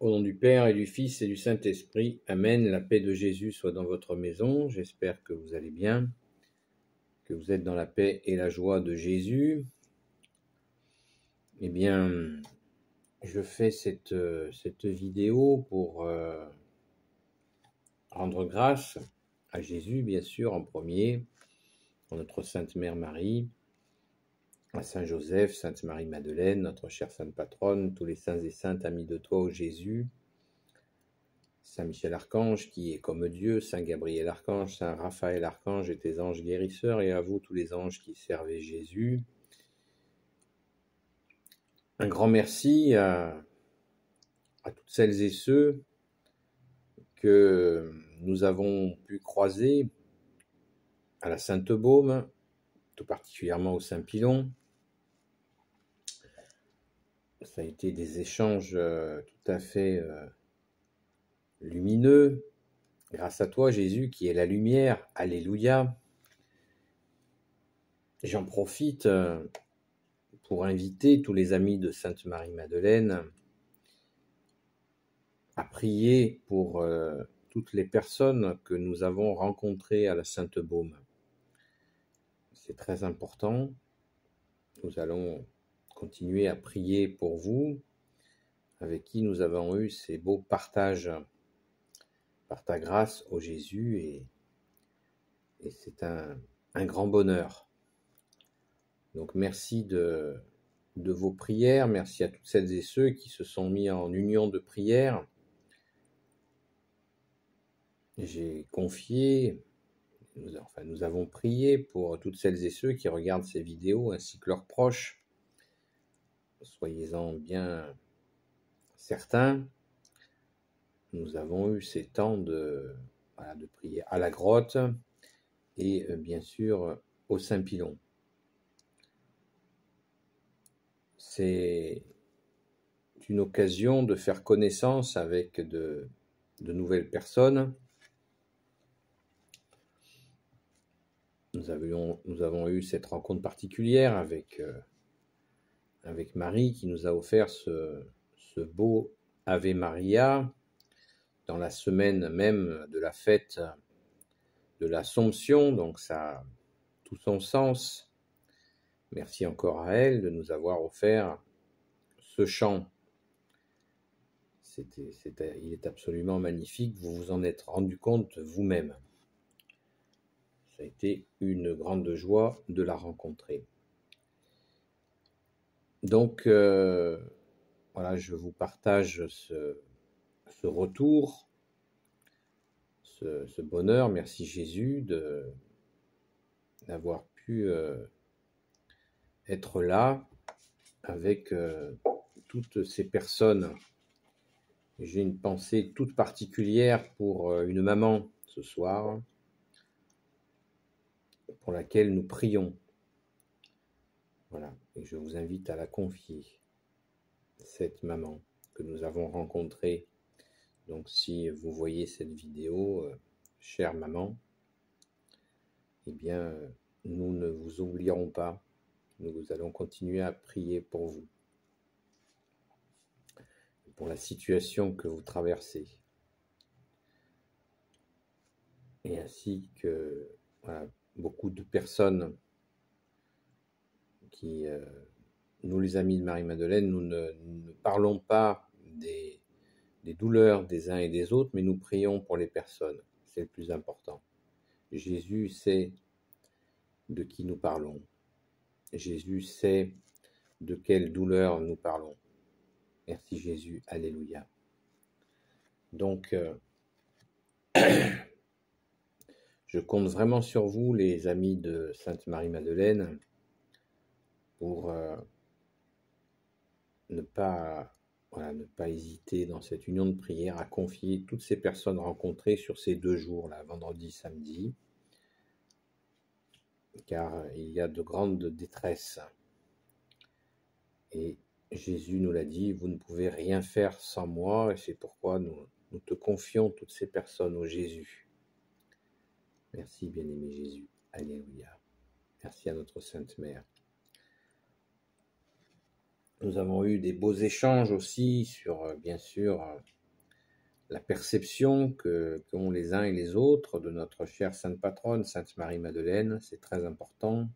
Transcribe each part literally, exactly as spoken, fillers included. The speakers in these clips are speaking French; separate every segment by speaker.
Speaker 1: Au nom du Père et du Fils et du Saint-Esprit, Amen. La paix de Jésus soit dans votre maison. J'espère que vous allez bien, que vous êtes dans la paix et la joie de Jésus. Eh bien, je fais cette, cette vidéo pour euh, rendre grâce à Jésus, bien sûr, en premier, à notre Sainte Mère Marie, à Saint Joseph, Sainte Marie-Madeleine, notre chère Sainte Patronne, tous les saints et saintes amis de toi, ô Jésus, Saint Michel Archange, qui est comme Dieu, Saint Gabriel Archange, Saint Raphaël Archange et tes anges guérisseurs, et à vous tous les anges qui servaient Jésus. Un grand merci à, à toutes celles et ceux que nous avons pu croiser à la Sainte-Baume, tout particulièrement au Saint-Pilon. Ça a été des échanges euh, tout à fait euh, lumineux. Grâce à toi, Jésus, qui est la lumière. Alléluia. J'en profite euh, pour inviter tous les amis de Sainte Marie-Madeleine à prier pour euh, toutes les personnes que nous avons rencontrées à la Sainte-Baume. C'est très important. Nous allons continuer à prier pour vous, avec qui nous avons eu ces beaux partages par ta grâce, ô Jésus, et, et c'est un, un grand bonheur. Donc merci de, de vos prières, merci à toutes celles et ceux qui se sont mis en union de prière. J'ai confié, nous, enfin nous avons prié pour toutes celles et ceux qui regardent ces vidéos, ainsi que leurs proches. Soyez-en bien certains. Nous avons eu ces temps de, voilà, de prier à la grotte et euh, bien sûr au Saint-Pilon. C'est une occasion de faire connaissance avec de, de nouvelles personnes. Nous avions, nous avons eu cette rencontre particulière avec, euh, avec Marie qui nous a offert ce, ce beau Ave Maria dans la semaine même de la fête de l'Assomption, donc ça a tout son sens. Merci encore à elle de nous avoir offert ce chant. C'était, c'était, il est absolument magnifique, vous vous en êtes rendu compte vous-même. Ça a été une grande joie de la rencontrer. Donc, euh, voilà, je vous partage ce, ce retour, ce, ce bonheur. Merci Jésus de, d'avoir pu euh, être là avec euh, toutes ces personnes. J'ai une pensée toute particulière pour euh, une maman ce soir, pour laquelle nous prions. Voilà, et je vous invite à la confier, cette maman que nous avons rencontrée. Donc si vous voyez cette vidéo, euh, chère maman, eh bien, euh, nous ne vous oublierons pas. Nous allons continuer à prier pour vous, pour la situation que vous traversez. Et ainsi que voilà, beaucoup de personnes qui, euh, nous les amis de Marie-Madeleine, nous ne, ne parlons pas des, des douleurs des uns et des autres, mais nous prions pour les personnes. C'est le plus important. Jésus sait de qui nous parlons. Jésus sait de quelle douleur nous parlons. Merci Jésus, alléluia. Donc, euh, je compte vraiment sur vous, les amis de Sainte Marie-Madeleine, pour euh, ne pas, voilà, ne pas hésiter dans cette union de prière à confier toutes ces personnes rencontrées sur ces deux jours, là, vendredi, samedi, car il y a de grandes détresses. Et Jésus nous l'a dit, vous ne pouvez rien faire sans moi, et c'est pourquoi nous, nous te confions toutes ces personnes au Jésus. Merci, bien-aimé Jésus. Alléluia. Merci à notre Sainte Mère. Nous avons eu des beaux échanges aussi sur, bien sûr, la perception que qu'ont les uns et les autres de notre chère Sainte Patronne, Sainte Marie-Madeleine. C'est très important,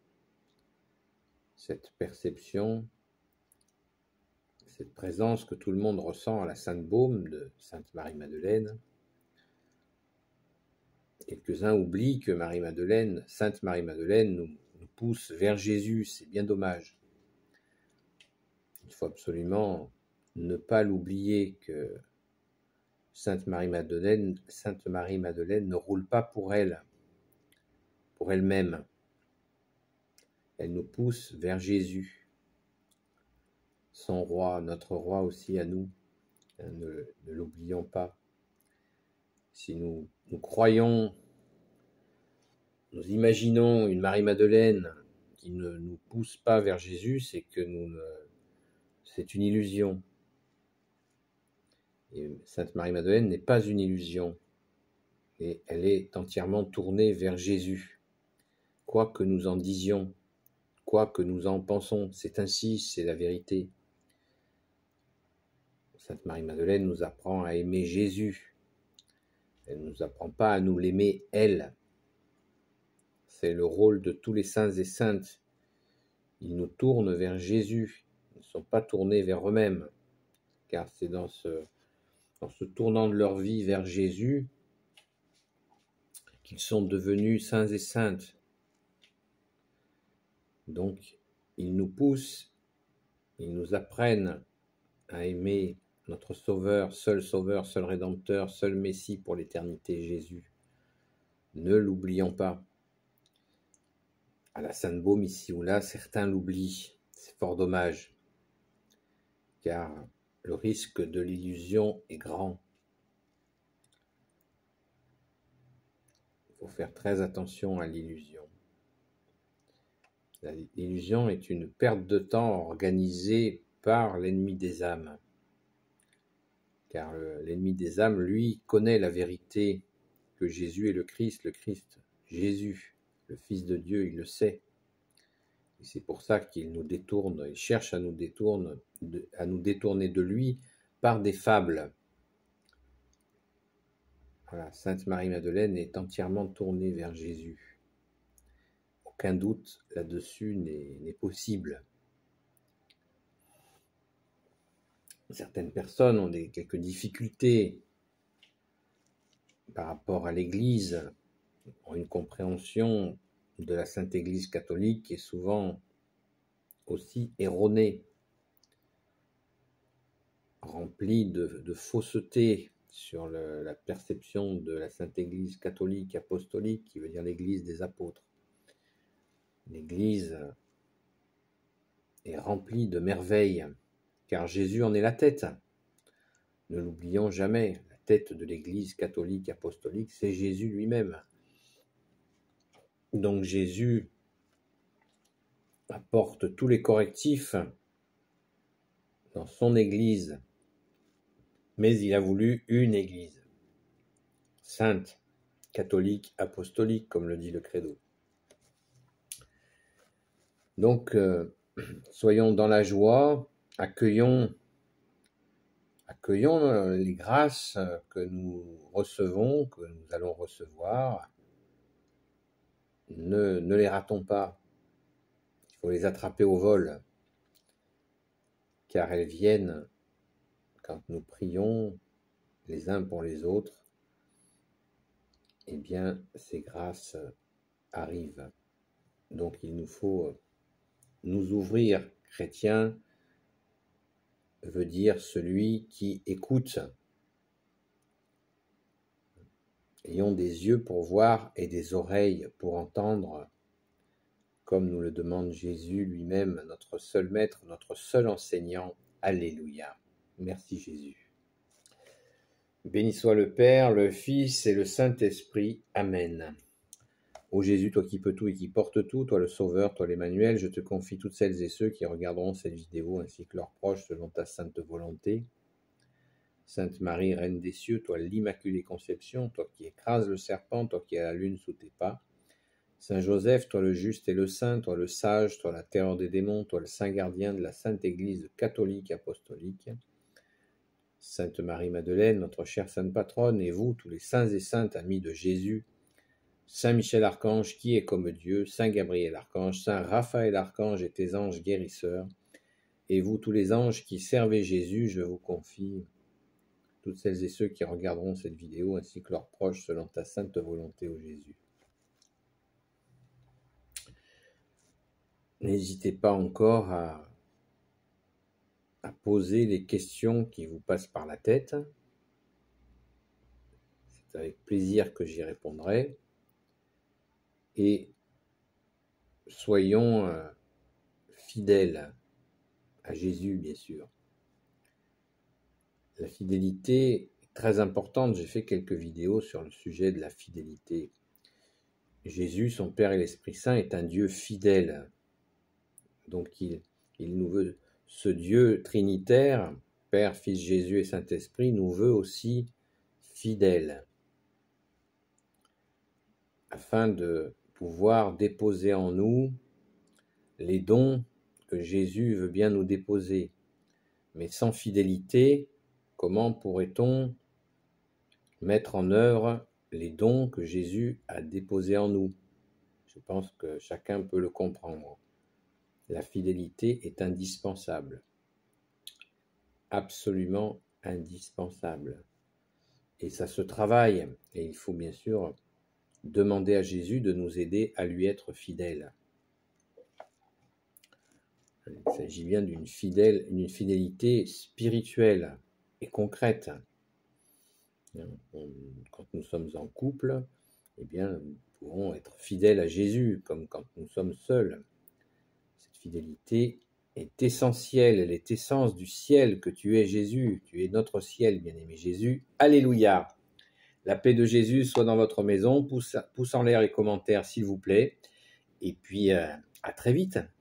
Speaker 1: cette perception, cette présence que tout le monde ressent à la Sainte Baume de Sainte Marie-Madeleine. Quelques-uns oublient que Marie-Madeleine, Sainte Marie-Madeleine nous, nous pousse vers Jésus, c'est bien dommage. Il faut absolument ne pas l'oublier que Sainte Marie-Madeleine, Sainte Marie-Madeleine ne roule pas pour elle, pour elle-même. Elle nous pousse vers Jésus, son roi, notre roi aussi à nous. Ne, ne l'oublions pas. Si nous, nous croyons, nous imaginons une Marie-Madeleine qui ne nous pousse pas vers Jésus, c'est que nous ne, c'est une illusion. Et Sainte Marie-Madeleine n'est pas une illusion. Et elle est entièrement tournée vers Jésus. Quoi que nous en disions, quoi que nous en pensons, c'est ainsi, c'est la vérité. Sainte Marie-Madeleine nous apprend à aimer Jésus. Elle ne nous apprend pas à nous l'aimer, elle. C'est le rôle de tous les saints et saintes. Ils nous tournent vers Jésus. Ils ne sont pas tournés vers eux-mêmes. Car c'est dans ce, dans ce tournant de leur vie vers Jésus qu'ils sont devenus saints et saintes. Donc, ils nous poussent, ils nous apprennent à aimer notre Sauveur, seul Sauveur, seul Rédempteur, seul Messie pour l'éternité, Jésus. Ne l'oublions pas. À la Sainte Baume, ici ou là, certains l'oublient. C'est fort dommage, car le risque de l'illusion est grand. Il faut faire très attention à l'illusion. L'illusion est une perte de temps organisée par l'ennemi des âmes. Car l'ennemi des âmes, lui, connaît la vérité que Jésus est le Christ, le Christ, Jésus, le Fils de Dieu, il le sait. Et c'est pour ça qu'il nous détourne, il cherche à nous détourner, à nous détourner de lui par des fables. Voilà, Sainte Marie-Madeleine est entièrement tournée vers Jésus. Aucun doute là-dessus n'est possible. Certaines personnes ont des, quelques difficultés par rapport à l'Église, ont une compréhension de la Sainte Église catholique qui est souvent aussi erronée, remplie de, de fausseté sur le, la perception de la Sainte Église catholique apostolique, qui veut dire l'Église des apôtres. L'Église est remplie de merveilles, car Jésus en est la tête. Ne l'oublions jamais, la tête de l'Église catholique apostolique, c'est Jésus lui-même. Donc Jésus apporte tous les correctifs dans son Église, mais il a voulu une Église sainte, catholique, apostolique, comme le dit le Credo. Donc, euh, soyons dans la joie, accueillons, accueillons les grâces que nous recevons, que nous allons recevoir. Ne, ne les ratons pas. Il faut les attraper au vol, car elles viennent quand nous prions les uns pour les autres. Eh bien, ces grâces arrivent. Donc, il nous faut nous ouvrir. Chrétien veut dire celui qui écoute. Ayons des yeux pour voir et des oreilles pour entendre, comme nous le demande Jésus lui-même, notre seul maître, notre seul enseignant. Alléluia. Merci Jésus. Béni soit le Père, le Fils et le Saint-Esprit. Amen. Ô Jésus, toi qui peux tout et qui portes tout, toi le Sauveur, toi l'Emmanuel, je te confie toutes celles et ceux qui regarderont cette vidéo ainsi que leurs proches selon ta sainte volonté. Sainte Marie, Reine des cieux, toi l'Immaculée Conception, toi qui écrases le serpent, toi qui as la lune sous tes pas, Saint Joseph, toi le juste et le saint, toi le sage, toi la terreur des démons, toi le saint gardien de la Sainte Église catholique apostolique, Sainte Marie-Madeleine, notre chère sainte patronne, et vous, tous les saints et saintes amis de Jésus, Saint Michel Archange, qui est comme Dieu, Saint Gabriel Archange, Saint Raphaël Archange et tes anges guérisseurs, et vous, tous les anges qui servez Jésus, je vous confie, toutes celles et ceux qui regarderont cette vidéo, ainsi que leurs proches, selon ta sainte volonté, ô Jésus. N'hésitez pas encore à, à poser les questions qui vous passent par la tête. C'est avec plaisir que j'y répondrai. Et soyons euh, fidèles à Jésus, bien sûr. La fidélité est très importante. J'ai fait quelques vidéos sur le sujet de la fidélité. Jésus, son Père et l'Esprit Saint, est un Dieu fidèle. Donc il, il nous veut, ce Dieu trinitaire, Père, Fils, Jésus et Saint-Esprit, nous veut aussi fidèles, afin de pouvoir déposer en nous les dons que Jésus veut bien nous déposer. Mais sans fidélité, comment pourrait-on mettre en œuvre les dons que Jésus a déposés en nous? Je pense que chacun peut le comprendre. La fidélité est indispensable, absolument indispensable. Et ça se travaille, et il faut bien sûr demander à Jésus de nous aider à lui être fidèles. Il s'agit bien d'une fidèle, une fidélité spirituelle et concrète. Quand nous sommes en couple, eh bien, nous pouvons être fidèles à Jésus, comme quand nous sommes seuls. Cette fidélité est essentielle, elle est essence du ciel que tu es, Jésus. Tu es notre ciel, bien-aimé Jésus. Alléluia. La paix de Jésus soit dans votre maison. Pouce, pouce en l'air et commentaires, s'il vous plaît. Et puis, euh, à très vite.